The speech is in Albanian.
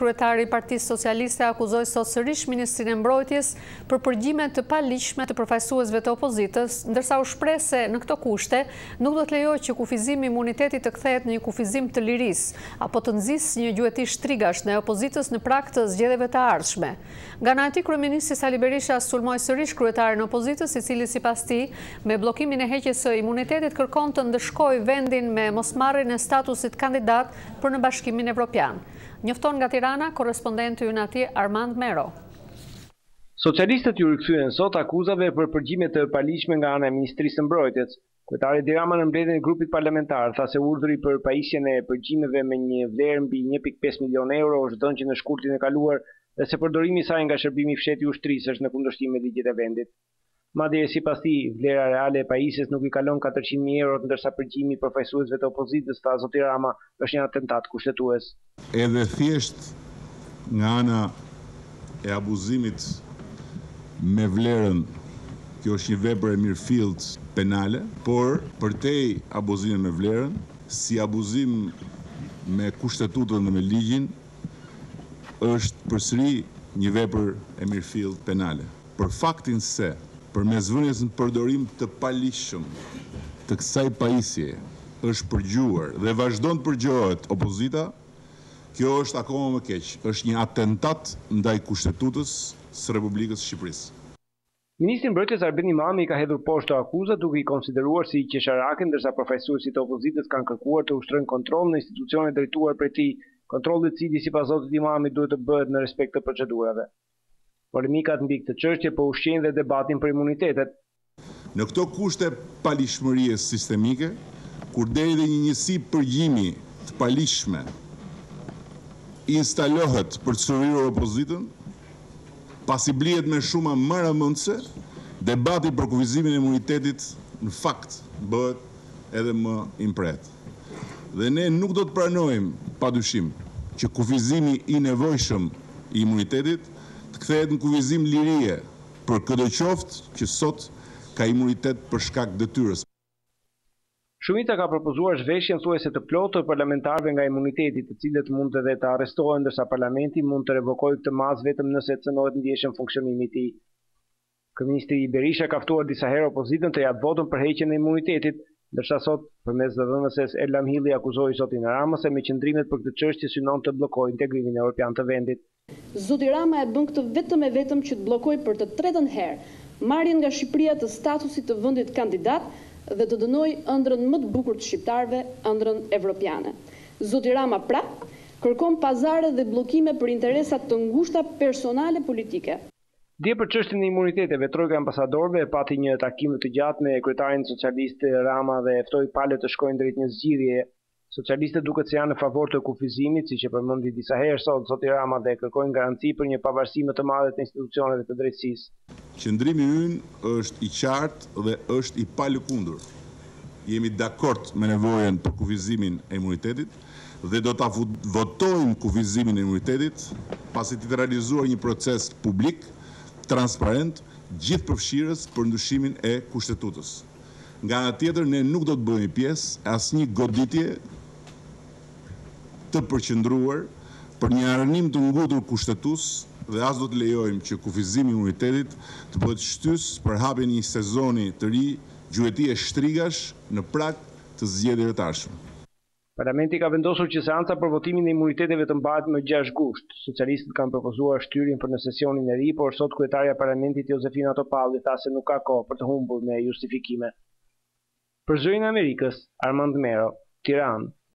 Kryetari i Partisë Socialiste akuzoi sot sërish ministrinë e mbrojtjes për përgjime të paligjshme të përfaqësuesve të opozitës, ndërsa u shpreh se në këto kushte nuk do të lejohet që kufizimi i imunitetit të kthehet në një kufizim të lirisë apo të nxjisë një gjueti shtrigash në opozitës në prag të zgjedhjeve të ardhshme. Nga ana e tij, Kryeministri Sali Berisha sulmoi sërish kryetarin e opozitës, i cili sipas tij me bllokimin e heqjes së imunitetit kërkon të ndëshkojë vendin me mosmarrjen e statusit kandidat për në Bashkimin Evropian. Njofton nga Tirana, korrespondenti ynë atje Armand Mero. Socialistët ju rikthyen sot akuzave për përgjime të paligjshme nga ana e Ministrisë së Mbrojtjes. Kryetari Edi Rama në mbledhjen e grupit parlamentar tha se urdhri për pajisjen e përgjimeve me një vlerë mbi 1.5 milion euro është dhënë që në shkurtin e kaluar dhe se përdorimi i saj nga shërbimi i fshehtë i ushtrisë është në kundërshtim me ligjet e vendit. Madje sipas tij, vlera reale e pajisjes nuk i kalon 400.000 euro, ndërsa përgjimi i përfaqësuesve të opozitës, tha zoti Rama, është një atentat kushtetues. Edhe thjesht nga ana e abuzimit me vlerën, kjo është një vepër e mirëfillt penale, por përtej abuzimit me vlerën, si abuzim me kushtetutën dhe me ligjin, është përsëri një vepër e mirëfillt penale. Për faktin se përmes vënies në përdorim të paligjshëm të kësaj pajisje është përgjuar dhe vazhdon të përgjohet opozita, kjo është akoma më keq. Është një atentat ndaj kushtetutës së Republikës së Shqipërisë. Ministri i Mbrojtjes Imuniteti ka hedhur poshtë akuzat duke i konsideruar si qesharake, ndërsa përfaqësuesit e opozitës kanë kërkuar të ushtrojnë kontroll në institucionet drejtuar prej tij, kontrolli i cili sipas zotit Imamit duhet të bëhet në respekt të procedurave. Polemikat mbi këtë çështje po ushqejnë dhe debatin për imunitetet. Në këto kushte paligjshmërie sistemike, kur deri dhe një njësi përgjimi të paligjshme instalohet për të shëruar opozitën, pasi blihet me shuma më rëmendëse, debati për kufizimin e imunitetit në fakt bëhet edhe më impret. Dhe ne nuk do të pranojmë padyshim që kufizimi i nevojshëm i imunitetit të kthehet në kufizim lirie, për çdo që sot ka imunitet për shkak detyrës. Shumica ka propozuar zhveshjen thuajse të plotë të parlamentarëve nga imuniteti, të cilët mund edhe të arrestohen, ndërsa parlamenti mund të revokojë këtë masë vetëm nëse cënohet ndjeshëm funksionimi i tij. Kryeministri Berisha ka ftuar disa herë opozitën të japë votën për heqjen e imunitetit, ndërsa sot përmes dhënëses Elam Hilli akuzoi zotin Rama se me qëndrimet për këtë çështje synon të bllokojë integrimin evropian të vendit. Zoti Rama e bën këtë vetëm e vetëm që të bllokojë për të tretën herë marrjen nga Shqipëria të statusit të vendit kandidat dhe të dënojë ëndrrën më të bukur të shqiptarëve, ëndrrën evropiane. Zoti Rama pra kërkon pazare dhe bllokime për interesat të ngushta personale politike. Dje për çështjen e imuniteteve, trojka e ambasadorëve pati një takim të gjatë me kryetarin socialist Rama dhe ftoi palët të shkojnë drejt një zgjidhjeje. Socialistët duket se janë në favor të kufizimit, siç e përmendi disa herë sot zoti Rama, dhe kërkojnë garanci për një pavarësi më të madhe të institucioneve të drejtësisë. Qëndrimi ynë është i qartë dhe është i palëkundur. Jemi dakord me nevojën për kufizimin e imunitetit dhe do ta votojmë kufizimin e imunitetit pasi të realizuar një proces publik, transparent, gjithëpërfshirës për ndryshimin e kushtetutës. Nga ana tjetër, ne nuk do të bëhemi pjesë asnjë goditje të përqendruar për një arënim të ngutur kushtetues dhe as do të lejojmë që kufizimi i imunitetit të bëhet shtys për hapjen e një sezoni të ri gjuetie shtrigash në prag të zgjedhjeve të ardhshme. Parlamenti ka vendosur që seanca për votimin e imuniteteve të mbahet më 6 gusht. Socialistët kanë propozuar shtyrjen për në sesionin e ri, por sot kryetaria e parlamentit Josefina Topalli tha se nuk ka kohë për të humbur me justifikime. Për Zërin e Amerikës, Armand Mero, Tiranë.